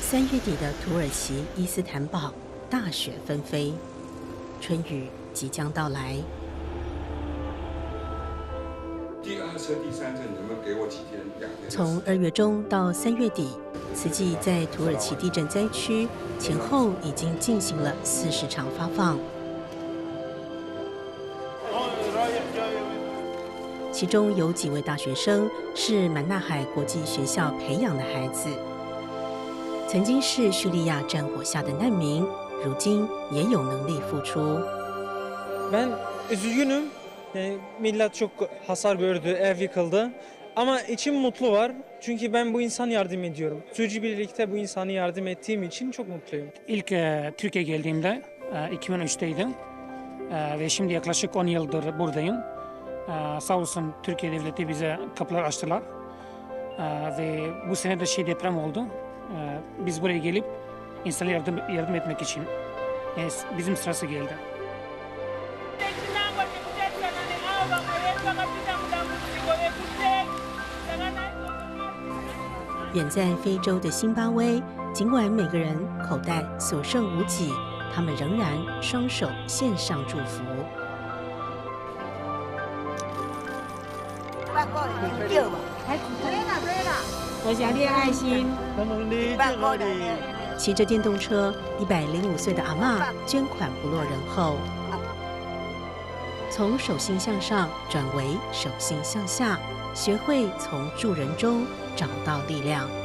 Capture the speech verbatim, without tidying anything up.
三月底的土耳其伊斯坦堡，大雪纷飞，春雨即将到来。 第二车、第三车，你能不能给我几天？两天？ 从二月中到三月底，此季在土耳其地震灾区前后已经进行了四十场发放，其中有几位大学生是满纳海国际学校培养的孩子，曾经是叙利亚战火下的难民，如今也有能力付出。 Ben üzgünüm. Yani millet çok hasar gördü, ev yıkıldı. Ama içim mutlu var. Çünkü ben bu insan yardım ediyorum. Sürücü birlikte bu insanı yardım ettiğim için çok mutluyum. İlk e, Türkiye geldiğimde e, iki bin üçteydim e, ve şimdi yaklaşık on yıldır buradayım. E, sağ olsun Türkiye devleti bize kapılar açtılar e, ve bu sene de şey deprem oldu. E, biz buraya gelip insanlara yardım, yardım etmek için yani bizim sırası geldi. 远在非洲的辛巴威，尽管每个人口袋所剩无几，他们仍然双手献上祝福。 我想你的爱心。 骑着电动车，一百零五岁的阿嬷捐款不落人后，从手心向上转为手心向下，学会从助人中找到力量。